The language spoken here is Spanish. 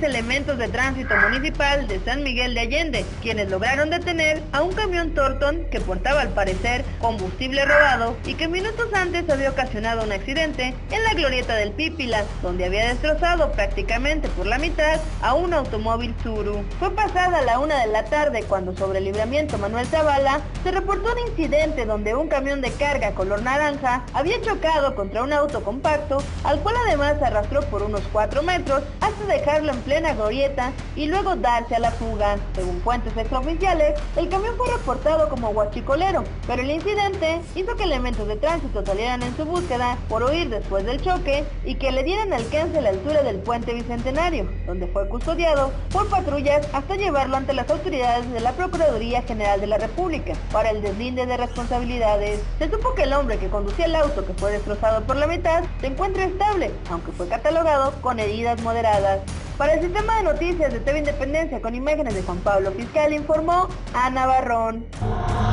fuertes elementos de tránsito municipal de San Miguel de Allende, quienes lograron detener a un camión Torton que portaba al parecer combustible robado y que minutos antes había ocasionado un accidente en la glorieta del Pípila, donde había destrozado prácticamente por la mitad a un automóvil Tsuru. Fue pasada la 1 de la tarde cuando sobre el libramiento Manuel Zavala se reportó un incidente donde un camión de carga color naranja había chocado contra un auto compacto, al cual además arrastró por unos 4 metros hasta dejarlo en plena glorieta y luego darse a la fuga. Según fuentes extraoficiales, el camión fue reportado como huachicolero, pero el incidente hizo que elementos de tránsito salieran en su búsqueda por huir después del choque y que le dieran alcance a la altura del puente Bicentenario, donde fue custodiado por patrullas hasta llevarlo ante las autoridades de la Procuraduría General de la República para el deslinde de responsabilidades. Se supo que el hombre que conducía el auto que fue destrozado por la mitad se encuentra estable, aunque fue catalogado con heridas moderadas. Para el sistema de noticias de TV Independencia con imágenes de Juan Pablo Fiscal informó Ana Barrón.